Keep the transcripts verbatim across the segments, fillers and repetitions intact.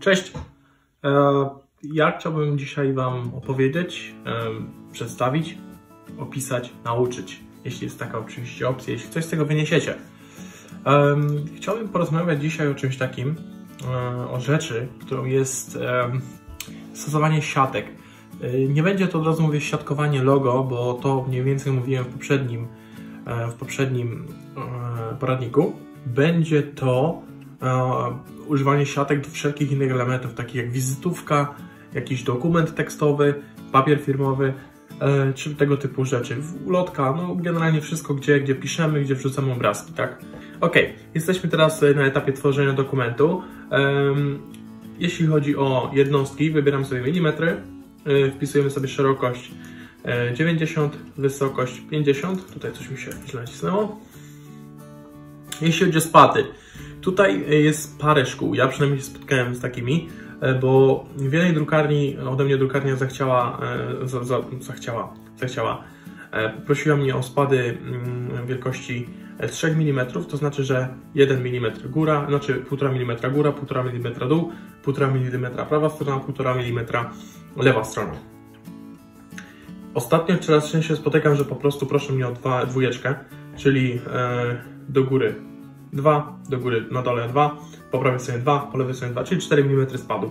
Cześć! Ja chciałbym dzisiaj Wam opowiedzieć, przedstawić, opisać, nauczyć, jeśli jest taka oczywiście opcja, jeśli coś z tego wyniesiecie. Chciałbym porozmawiać dzisiaj o czymś takim, o rzeczy, którą jest stosowanie siatek. Nie będzie to od razu mówię siatkowanie logo, bo to mniej więcej mówiłem w poprzednim, w poprzednim poradniku. Będzie to używanie siatek do wszelkich innych elementów, takich jak wizytówka, jakiś dokument tekstowy, papier firmowy, czy tego typu rzeczy. Ulotka, no generalnie wszystko, gdzie, gdzie piszemy, gdzie wrzucamy obrazki, tak? Ok, jesteśmy teraz na etapie tworzenia dokumentu. Jeśli chodzi o jednostki, wybieramy sobie milimetry, wpisujemy sobie szerokość dziewięćdziesiąt, wysokość pięćdziesiąt, tutaj coś mi się źle nacisnęło. Jeśli chodzi o spaty, tutaj jest parę szkół, ja przynajmniej się spotkałem z takimi, bo wiele drukarni, ode mnie drukarnia zachciała, za, za, zachciała, zachciała, prosiła mnie o spady wielkości trzy milimetry, to znaczy, że jeden milimetr góra, znaczy półtora milimetra góra, półtora milimetra dół, półtora milimetra prawa strona, półtora milimetra lewa strona. Ostatnio coraz częściej spotykam, że po prostu proszę mnie o dwa, dwójeczkę, czyli do góry dwa, do góry na dole dwa, po prawej stronie dwa, po lewej stronie dwa, czyli cztery milimetry spadu.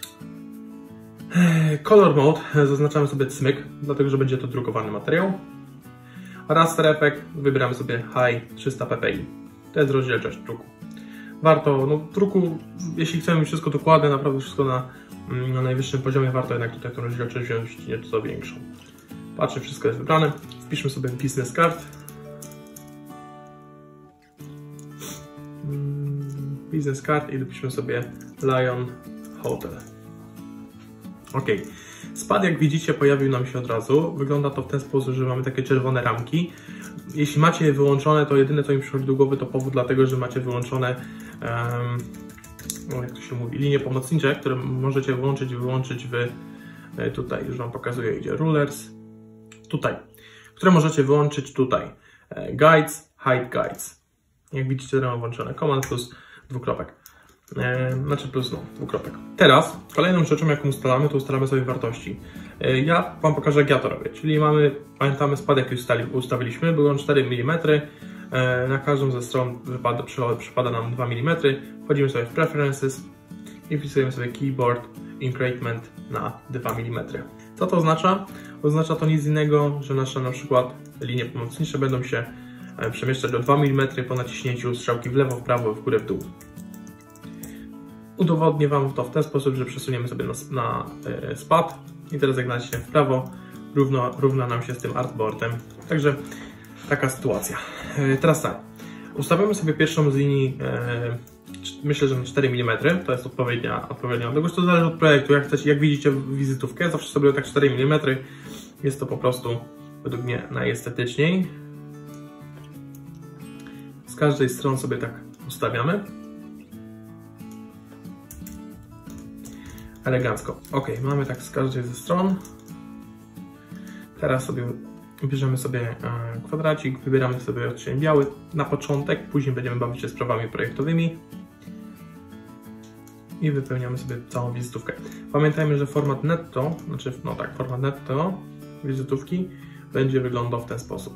Color Mode zaznaczamy sobie cmyk, dlatego że będzie to drukowany materiał. Raster Effect wybieramy sobie High trzysta p p i. To jest rozdzielczość druku. Warto, no druku, jeśli chcemy mieć wszystko dokładne, naprawdę wszystko na, na najwyższym poziomie, warto jednak tutaj tę rozdzielczość wziąć nieco większą. Patrzę, wszystko jest wybrane. Wpiszmy sobie business card. Business card i dopiszmy sobie Lion Hotel. Ok. Spad, jak widzicie, pojawił nam się od razu. Wygląda to w ten sposób, że mamy takie czerwone ramki. Jeśli macie je wyłączone, to jedyne, co mi przychodzi do głowy, to powód dlatego, że macie wyłączone um, jak to się mówi, linie pomocnicze, które możecie włączyć i wyłączyć w tutaj, już Wam pokazuję, gdzie rulers, tutaj, które możecie wyłączyć tutaj. Guides, hide guides. Jak widzicie, mam włączone command plus dwukropek. Eee, znaczy plus no, dwukropek. Teraz kolejną rzeczą, jaką ustalamy, to ustalamy sobie wartości. Eee, ja Wam pokażę, jak ja to robię. Czyli mamy, pamiętamy spad, jaki ustali, ustawiliśmy, był on cztery milimetry. Eee, na każdą ze stron wypada, przypada nam dwa milimetry. Wchodzimy sobie w Preferences i wpisujemy sobie Keyboard Increment na dwa milimetry. Co to oznacza? Oznacza to nic innego, że nasze na przykład linie pomocnicze będą się przemieszczać o dwa milimetry po naciśnięciu strzałki w lewo, w prawo, w górę, w dół. Udowodnię Wam to w ten sposób, że przesuniemy sobie na, na e, spad i teraz jak naciśnę w prawo, równo, równa nam się z tym artboardem. Także taka sytuacja. E, teraz tak, ustawiamy sobie pierwszą z linii, e, myślę, że na cztery milimetry, to jest odpowiednia, odpowiednia odległość, to zależy od projektu, jak chcecie, jak widzicie wizytówkę, zawsze sobie tak cztery milimetry, jest to po prostu według mnie najestetyczniej. Z każdej strony sobie tak ustawiamy. Elegancko. Ok, mamy tak z każdej ze stron. Teraz sobie bierzemy sobie kwadracik, wybieramy sobie odcień biały na początek, później będziemy bawić się sprawami projektowymi i wypełniamy sobie całą wizytówkę. Pamiętajmy, że format netto, znaczy no tak, format netto wizytówki będzie wyglądał w ten sposób.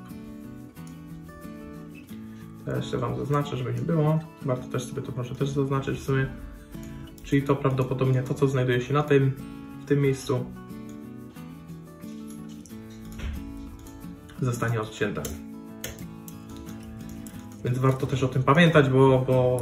Ja jeszcze Wam zaznaczę, żeby nie było. Warto też sobie to proszę też zaznaczyć w sumie. Czyli to prawdopodobnie to, co znajduje się na tym, w tym miejscu, zostanie odcięte. Więc warto też o tym pamiętać, bo, bo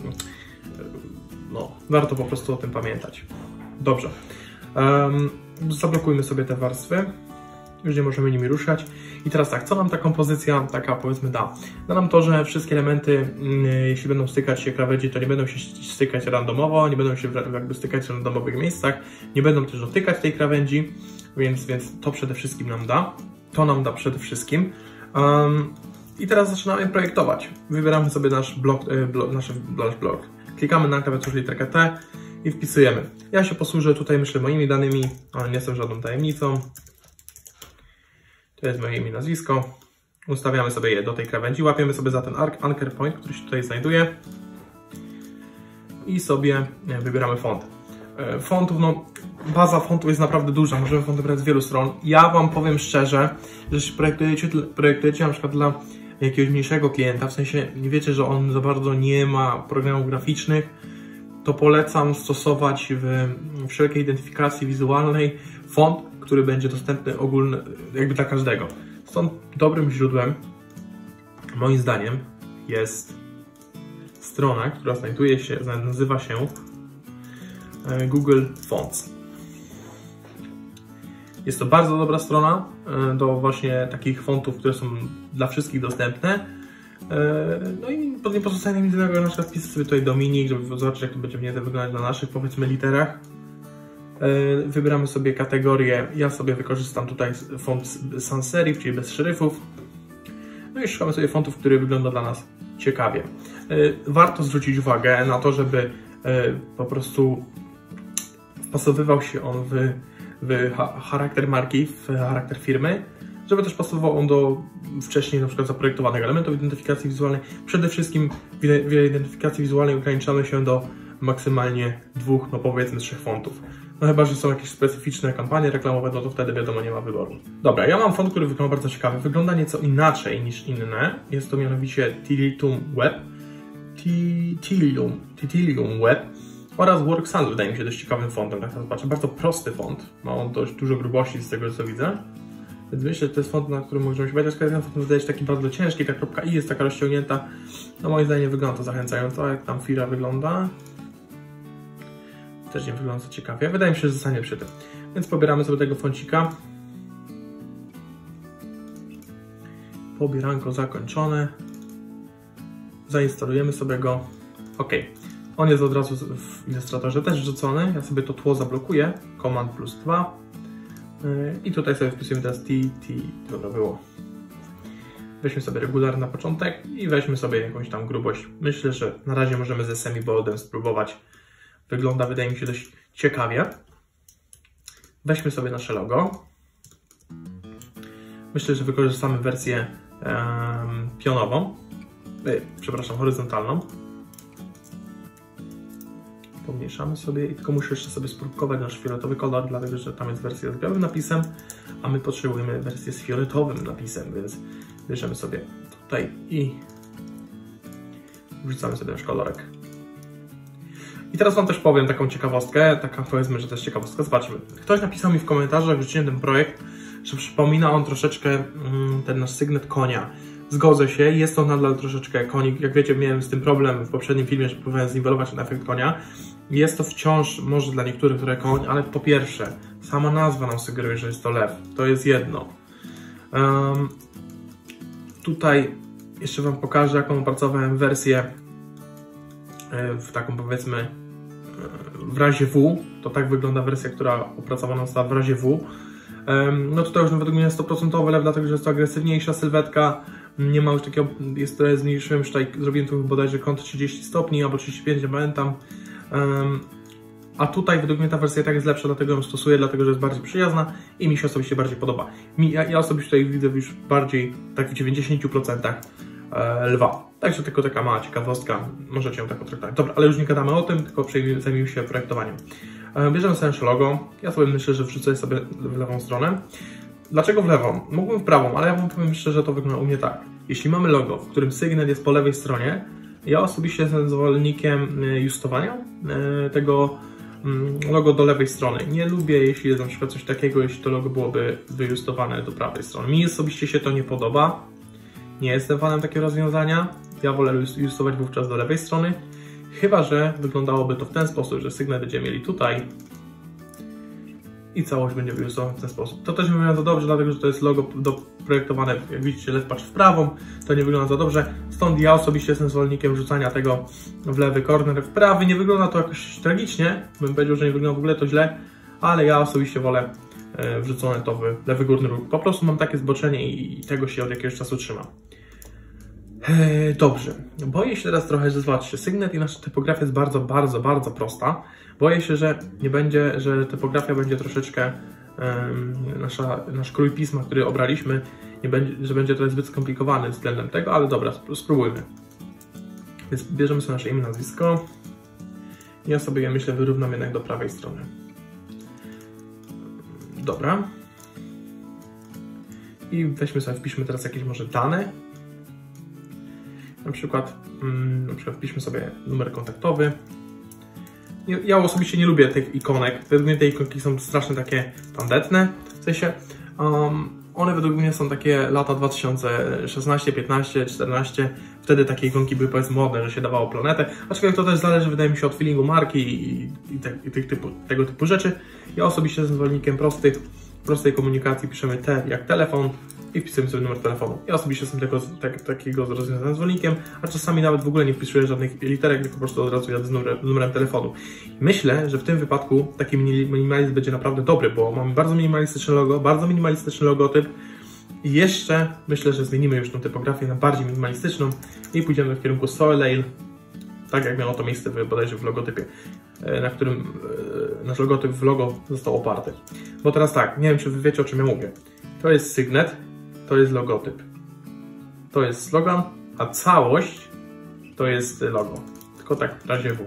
no, warto po prostu o tym pamiętać. Dobrze. Um, zablokujmy sobie te warstwy. Już nie możemy nimi ruszać. I teraz tak, co nam ta kompozycja taka powiedzmy da? Da nam to, że wszystkie elementy, jeśli będą stykać się krawędzi, to nie będą się stykać randomowo, nie będą się jakby stykać w randomowych miejscach, nie będą też dotykać tej krawędzi, więc, więc to przede wszystkim nam da. To nam da przede wszystkim. Um, I teraz zaczynamy projektować. Wybieramy sobie nasz blok, blok, nasz blok. Klikamy na klawiaturze literkę T i wpisujemy. Ja się posłużę tutaj, myślę, moimi danymi, ale nie są żadną tajemnicą. To jest moje imię i nazwisko. Ustawiamy sobie je do tej krawędzi, łapiemy sobie za ten anchor point, który się tutaj znajduje i sobie wybieramy font. fontów, no baza fontów jest naprawdę duża, możemy fonty brać z wielu stron. Ja Wam powiem szczerze, że jeśli projektujecie, projektujecie na przykład dla jakiegoś mniejszego klienta, w sensie nie wiecie, że on za bardzo nie ma programów graficznych, to polecam stosować w wszelkiej identyfikacji wizualnej font, który będzie dostępny ogólny, jakby dla każdego. Stąd dobrym źródłem, moim zdaniem, jest strona, która znajduje się, nazywa się Google Fonts. Jest to bardzo dobra strona do właśnie takich fontów, które są dla wszystkich dostępne. No i nie pozostaje nic innego, na przykład wpisać sobie tutaj Dominik, żeby zobaczyć, jak to będzie mniej wyglądać na naszych, powiedzmy, literach. Wybieramy sobie kategorię. Ja sobie wykorzystam tutaj font sans serif, czyli bez szeryfów. No i szukamy sobie fontów, który wygląda dla nas ciekawie. Warto zwrócić uwagę na to, żeby po prostu wpasowywał się on w, w charakter marki, w charakter firmy, żeby też pasował on do wcześniej na przykład zaprojektowanych elementów identyfikacji wizualnej. Przede wszystkim w identyfikacji wizualnej ograniczamy się do maksymalnie dwóch, no powiedzmy trzech fontów. No chyba, że są jakieś specyficzne kampanie reklamowe, no to wtedy wiadomo, nie ma wyboru. Dobra, ja mam font, który wygląda bardzo ciekawy. Wygląda nieco inaczej niż inne. Jest to mianowicie Tilium Web. Tilium, Tilium Web oraz WorkSans wydaje mi się dość ciekawym fontem. Tak zobaczę, bardzo prosty font. Ma on dość dużo grubości z tego, co widzę. Więc myślę, że to jest font, na którym możemy się bawić. Ten font wydaje się taki bardzo ciężki, ta kropka i jest taka rozciągnięta. No moim zdaniem wygląda to zachęcająco. Jak tam Fira wygląda? Też nie wygląda co ciekawie. Wydaje mi się, że zostanie przy tym. Więc pobieramy sobie tego foncika. Pobieranko zakończone. Zainstalujemy sobie go. OK. On jest od razu w Illustratorze też wrzucony. Ja sobie to tło zablokuję. Command plus dwa. I tutaj sobie wpisujemy teraz T, T, to to było. Weźmy sobie regular na początek i weźmy sobie jakąś tam grubość. Myślę, że na razie możemy ze semi-boldem spróbować. Wygląda, wydaje mi się, dość ciekawie. Weźmy sobie nasze logo. Myślę, że wykorzystamy wersję um, pionową. Ej, przepraszam, horyzontalną. Pomniejszamy sobie i tylko muszę jeszcze sobie spróbować nasz fioletowy kolor, dlatego że tam jest wersja z białym napisem, a my potrzebujemy wersję z fioletowym napisem, więc bierzemy sobie tutaj i wrzucamy sobie nasz kolorek. I teraz Wam też powiem taką ciekawostkę, taka powiedzmy, że to jest ciekawostka. Zobaczmy. Ktoś napisał mi w komentarzach, wrzuciłem ten projekt, że przypomina on troszeczkę mm, ten nasz sygnet konia. Zgodzę się, jest to nadal troszeczkę konik. Jak wiecie, miałem z tym problem w poprzednim filmie, że próbowałem zniwelować ten efekt konia. Jest to wciąż, może dla niektórych trochę koń, ale po pierwsze, sama nazwa nam sugeruje, że jest to lew. To jest jedno. Um, tutaj jeszcze Wam pokażę, jaką opracowałem wersję w taką, powiedzmy, w razie W. To tak wygląda wersja, która opracowana została w razie W. No tutaj już według mnie sto procent lew, dlatego że jest to agresywniejsza sylwetka. Nie ma już takiego, jest trochę zmniejszyłem, już tutaj zrobiłem tu bodajże kąt trzydzieści stopni albo trzydzieści pięć, nie pamiętam. Um, a tutaj według mnie ta wersja tak jest lepsza, dlatego ją stosuję, dlatego że jest bardziej przyjazna i mi się osobiście bardziej podoba. Mi, ja, ja osobiście tutaj widzę już bardziej tak w dziewięćdziesięciu procentach e, lwa. Także tylko taka mała ciekawostka, możecie ją tak potraktować. Dobra, ale już nie gadamy o tym, tylko zajmijmy się projektowaniem. E, bierzemy sobie nasze logo. Ja sobie myślę, że wrzucę sobie w lewą stronę. Dlaczego w lewą? Mógłbym w prawą, ale ja Wam powiem szczerze, że to wygląda u mnie tak. Jeśli mamy logo, w którym sygnet jest po lewej stronie, ja osobiście jestem zwolennikiem justowania tego logo do lewej strony. Nie lubię, jeśli jest na przykład coś takiego, jeśli to logo byłoby wyjustowane do prawej strony. Mi osobiście się to nie podoba. Nie jestem fanem takiego rozwiązania. Ja wolę justować wówczas do lewej strony. Chyba że wyglądałoby to w ten sposób, że sygnet będziemy mieli tutaj i całość będzie wyjustowana w ten sposób. To też nie wygląda za dobrze, dlatego że to jest logo doprojektowane, jak widzicie, lew patrz w prawą, to nie wygląda za dobrze. Stąd ja osobiście jestem zwolennikiem wrzucania tego w lewy corner, w prawy. Nie wygląda to jakoś tragicznie, bym powiedział, że nie wygląda w ogóle to źle, ale ja osobiście wolę wrzucone to w lewy górny róg. Po prostu mam takie zboczenie i tego się od jakiegoś czasu trzymam. Dobrze, boję się teraz trochę, że zobaczcie, sygnet i nasza typografia jest bardzo, bardzo, bardzo prosta. Boję się, że nie będzie, że typografia będzie troszeczkę, um, nasza, nasz krój pisma, który obraliśmy, nie będzie, że będzie trochę zbyt skomplikowany względem tego, ale dobra, spróbujmy. Więc bierzemy sobie nasze imię, nazwisko Ja sobie je, myślę, wyrównam jednak do prawej strony. Dobra. I weźmy sobie, wpiszmy teraz jakieś może dane. Na przykład, mm, na przykład wpiszmy sobie numer kontaktowy. Ja osobiście nie lubię tych ikonek. Według mnie te ikonki są strasznie takie tandetne. W sensie, um, one według mnie są takie lata dwa tysiące szesnaście, piętnaście, czternaście. Wtedy takie ikonki były, powiedzmy, modne, że się dawało planetę. Aczkolwiek to też zależy, wydaje mi się, od feelingu marki i, i, te, i tych typu, tego typu rzeczy. Ja osobiście jestem zwolennikiem prostych, prostej komunikacji. Piszemy T jak telefon i wpisujemy sobie numer telefonu. Ja osobiście jestem tego, tak, takiego rozwiązania zwolennikiem, a czasami nawet w ogóle nie wpisuję żadnych literek, tylko po prostu od razu jadę z numerem, numerem telefonu. Myślę, że w tym wypadku taki minimalizm będzie naprawdę dobry, bo mamy bardzo minimalistyczne logo, bardzo minimalistyczny logotyp i jeszcze myślę, że zmienimy już tą typografię na bardziej minimalistyczną i pójdziemy w kierunku Soleil, tak jak miało to miejsce w, bodajże w logotypie, na którym nasz logotyp w logo został oparty. Bo teraz tak, nie wiem, czy wy wiecie, o czym ja mówię. To jest sygnet, to jest logotyp. To jest slogan, a całość to jest logo. Tylko tak w razie W.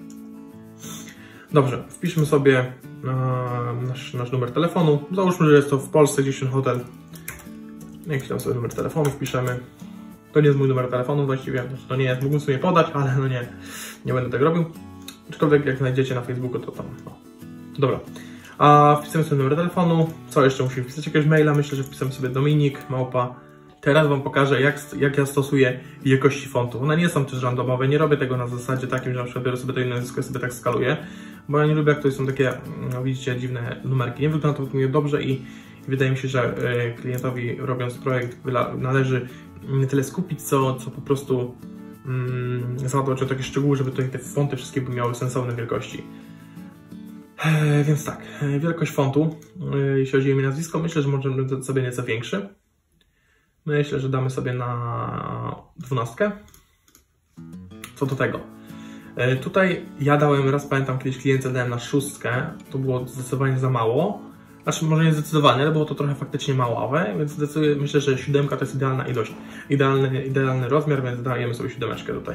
Dobrze, wpiszmy sobie nasz, nasz numer telefonu. Załóżmy, że jest to w Polsce gdzieś ten hotel. Jakiś tam sobie numer telefonu wpiszemy. To nie jest mój numer telefonu właściwie, to nie jest, mógłbym sobie podać, ale no nie, nie będę tego robił. Aczkolwiek jak znajdziecie na Facebooku, to tam, no. Dobra. A wpisujemy sobie numer telefonu. Co jeszcze musimy wpisać? Jakiegoś maila. Myślę, że wpisałem sobie Dominik, małpa. Teraz Wam pokażę, jak, jak ja stosuję jakości fontu. One nie są też randomowe. Nie robię tego na zasadzie takim, że na przykład biorę sobie to inne nazwisko i sobie tak skaluję. Bo ja nie lubię, jak to są takie, no widzicie, dziwne numerki. Nie wygląda to mnie dobrze i, i wydaje mi się, że y, klientowi, robiąc projekt, należy nie tyle skupić, co, co po prostu mm, zadbać o takie szczegóły, żeby tutaj te fonty wszystkie miały sensowne wielkości. E, więc tak, wielkość fontu, e, jeśli chodzi o imię i nazwisko, myślę, że możemy dać sobie nieco większy. Myślę, że damy sobie na dwunastkę. Co do tego. E, tutaj ja dałem, raz pamiętam, kiedyś klientce dałem na szóstkę, to było zdecydowanie za mało. Znaczy, może nie zdecydowanie, ale było to trochę faktycznie maławe, więc zdecydowanie myślę, że siódemka to jest idealna ilość, idealny, idealny rozmiar, więc dajemy sobie siódemeczkę tutaj.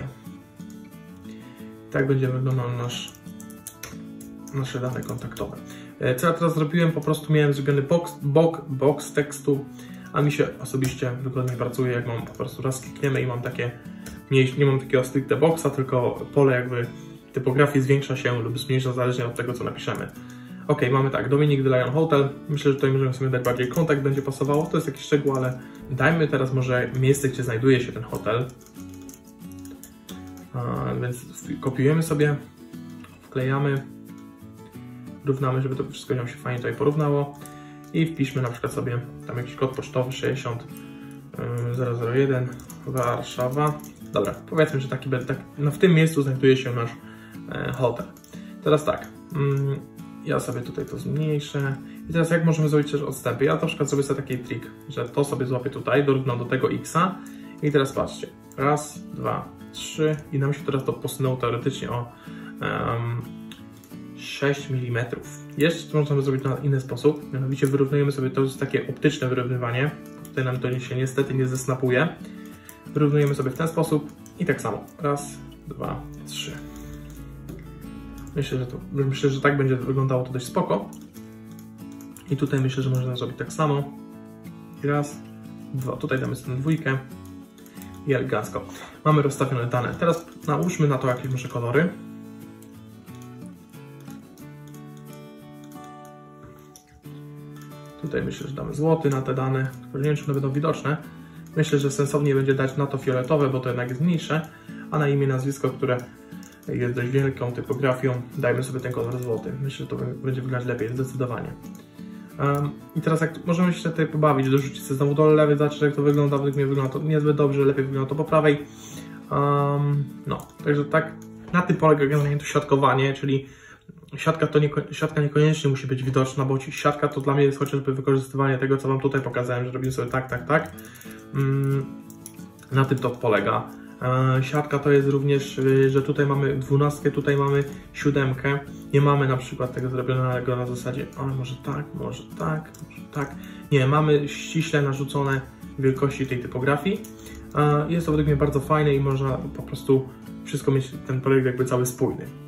Tak będzie wyglądał nasz nasze dane kontaktowe. Co ja teraz zrobiłem? Po prostu miałem zrobiony box, box, box tekstu, a mi się osobiście wygodnie pracuje, jak mam po prostu raz klikniemy i mam takie, nie, nie mam takiego stricte boxa, tylko pole jakby typografii zwiększa się lub zmniejsza zależnie od tego, co napiszemy. Ok, mamy tak, Dominik The Lion Hotel. Myślę, że tutaj możemy sobie dać bardziej kontakt, będzie pasowało. To jest jakiś szczegół, ale dajmy teraz może miejsce, gdzie znajduje się ten hotel. A, więc kopiujemy sobie, wklejamy, równamy, żeby to wszystko nam się fajnie tutaj porównało i wpiszmy na przykład sobie tam jakiś kod pocztowy sześćdziesiąt zero zero jeden Warszawa. Dobra, powiedzmy, że taki, tak, no w tym miejscu znajduje się nasz e, hotel. Teraz tak, mm, ja sobie tutaj to zmniejszę i teraz jak możemy zrobić też odstępy? Ja na przykład zrobię sobie taki trik, że to sobie złapię tutaj, dorównam do tego xa i teraz patrzcie, raz, dwa, trzy i nam się teraz to posunęło teoretycznie o um, sześć milimetrów. Jeszcze możemy zrobić na inny sposób, mianowicie wyrównujemy sobie, to jest takie optyczne wyrównywanie, tutaj nam to się niestety nie zesnapuje. Wyrównujemy sobie w ten sposób i tak samo, raz, dwa, trzy. Myślę, że to, myślę, że tak będzie wyglądało to dość spoko. I tutaj myślę, że można zrobić tak samo. I raz, dwa, tutaj damy sobie dwójkę i elegancko. Mamy rozstawione dane. Teraz nałóżmy na to jakieś może kolory. Tutaj myślę, że damy złoty na te dane, tylko nie wiem, czy one będą widoczne. Myślę, że sensownie będzie dać na to fioletowe, bo to jednak jest mniejsze, a na imię, nazwisko, które jest dość wielką typografią, dajmy sobie ten kolor złoty. Myślę, że to będzie wyglądać lepiej, zdecydowanie. Um, I teraz jak możemy się tutaj pobawić, dorzucić sobie znowu do lewej, zobaczyć jak to wygląda, według mnie wygląda to niezbyt dobrze, lepiej wygląda to po prawej. Um, no, także tak, na tym polega generalnie to siatkowanie, czyli siatka, to nie, siatka niekoniecznie musi być widoczna, bo siatka to dla mnie jest chociażby wykorzystywanie tego, co Wam tutaj pokazałem, że robimy sobie tak, tak, tak. Um, na tym to polega. E, siatka to jest również, że tutaj mamy dwunastkę, tutaj mamy siódemkę. Nie mamy na przykład tego zrobionego na zasadzie, ale może tak, może tak, może tak. Nie, mamy ściśle narzucone wielkości tej typografii. E, jest to według mnie bardzo fajne i można po prostu wszystko mieć, ten projekt jakby cały spójny.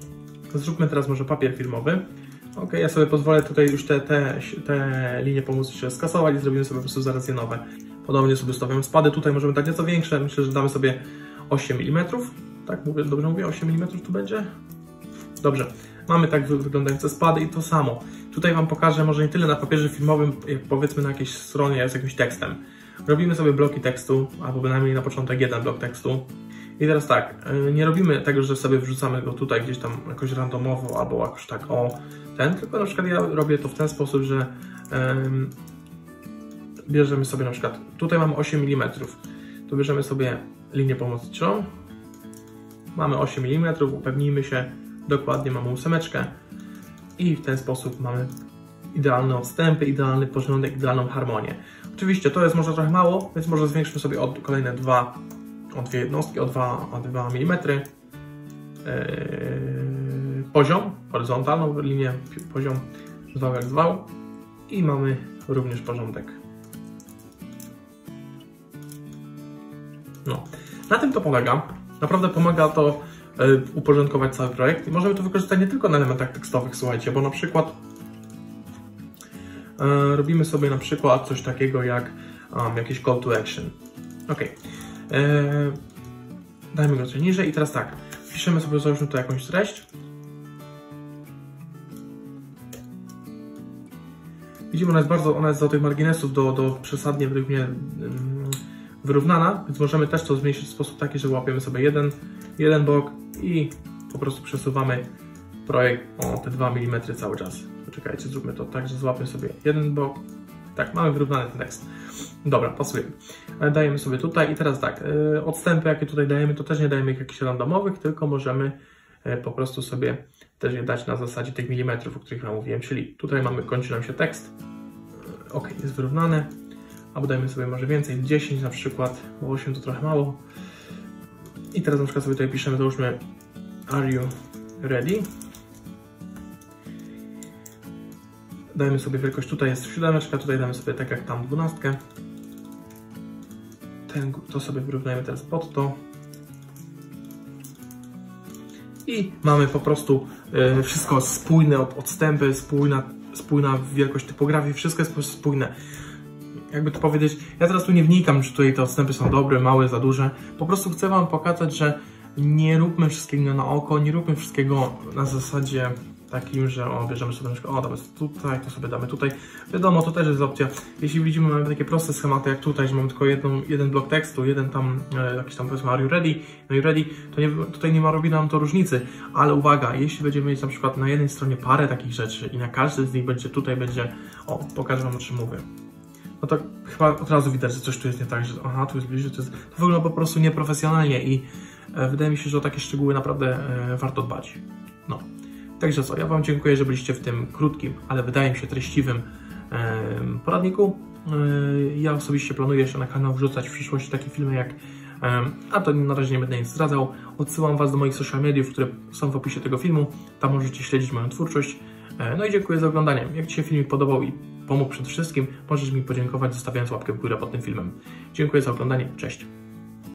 Zróbmy teraz może papier filmowy. Ok, ja sobie pozwolę tutaj już te, te, te linie pomóc się skasować i zrobimy sobie po prostu zaraz je nowe. Podobnie sobie stawiam spady, tutaj możemy dać nieco większe, myślę, że damy sobie osiem milimetrów. Tak, mówię, dobrze mówię, osiem milimetrów tu będzie? Dobrze, mamy tak wyglądające spady i to samo. Tutaj Wam pokażę może nie tyle na papierze filmowym, jak powiedzmy na jakiejś stronie z jakimś tekstem. Robimy sobie bloki tekstu, albo bynajmniej na początek jeden blok tekstu. I teraz tak, nie robimy tego, że sobie wrzucamy go tutaj gdzieś tam jakoś randomowo, albo jakoś tak o ten, tylko na przykład ja robię to w ten sposób, że um, bierzemy sobie na przykład, tutaj mamy osiem milimetrów, tu bierzemy sobie linię pomocniczą, mamy osiem milimetrów, upewnijmy się, dokładnie mamy ósemeczkę i w ten sposób mamy idealne odstępy, idealny porządek, idealną harmonię. Oczywiście to jest może trochę mało, więc może zwiększmy sobie o kolejne dwa, o dwie jednostki, o dwa milimetry. Yy, poziom, horyzontalną linię, poziom zwał jak zwał i mamy również porządek. No, na tym to polega. Naprawdę pomaga to yy, uporządkować cały projekt i możemy to wykorzystać nie tylko na elementach tekstowych, słuchajcie, bo na przykład yy, robimy sobie na przykład coś takiego jak um, jakiś call to action. Ok. Yy, dajmy go coś niżej i teraz tak, piszemy sobie, załóżmy tu jakąś treść. Widzimy, ona jest bardzo, ona jest do tych marginesów do, do przesadnie według mnie wyrównana, więc możemy też to zmniejszyć w sposób taki, że łapiemy sobie jeden, jeden bok i po prostu przesuwamy projekt o te dwa milimetry cały czas. Poczekajcie, zróbmy to tak, że złapiemy sobie jeden bok. Tak, mamy wyrównany ten tekst. Dobra, pasuje. Dajemy sobie tutaj i teraz tak, odstępy jakie tutaj dajemy, to też nie dajemy ich jakichś randomowych, tylko możemy po prostu sobie też je dać na zasadzie tych milimetrów, o których Wam mówiłem, czyli tutaj mamy, kończy nam się tekst. Ok, jest wyrównane. Albo dajmy sobie może więcej, dziesięć na przykład, bo osiem to trochę mało. I teraz na przykład sobie tutaj piszemy, załóżmy are you ready? Dajmy sobie wielkość, tutaj jest siódemeczka, tutaj damy sobie tak jak tam dwunastkę. Ten, to sobie wyrównajmy teraz pod to. I mamy po prostu y, wszystko spójne, od, odstępy, spójna, spójna wielkość typografii, wszystko jest po prostu spójne. Jakby to powiedzieć, ja teraz tu nie wnikam, czy tutaj te odstępy są dobre, małe, za duże. Po prostu chcę Wam pokazać, że nie róbmy wszystkiego na oko, nie róbmy wszystkiego na zasadzie takim, że o, bierzemy sobie na przykład, o, damy tutaj, to sobie damy tutaj. Wiadomo, to też jest opcja. Jeśli widzimy, mamy takie proste schematy jak tutaj, że mamy tylko jedną, jeden blok tekstu, jeden tam, e, jakiś tam powiedzmy are you ready, no i ready, to nie, tutaj nie ma robi nam to różnicy. Ale uwaga, jeśli będziemy mieć na przykład na jednej stronie parę takich rzeczy i na każdej z nich będzie, tutaj będzie, o, pokażę Wam, o czym mówię. No to chyba od razu widać, że coś tu jest nie tak, że aha, tu jest bliżej, to jest, to wygląda po prostu nieprofesjonalnie i e, wydaje mi się, że o takie szczegóły naprawdę e, warto dbać. No. Także co, ja Wam dziękuję, że byliście w tym krótkim, ale wydaje mi się treściwym e, poradniku. E, ja osobiście planuję jeszcze na kanał wrzucać w przyszłości takie filmy jak, e, a to na razie nie będę nic zdradzał. Odsyłam Was do moich social mediów, które są w opisie tego filmu. Tam możecie śledzić moją twórczość. E, no i dziękuję za oglądanie. Jak Ci się filmik podobał i pomógł przede wszystkim, możesz mi podziękować zostawiając łapkę w górę pod tym filmem. Dziękuję za oglądanie, cześć!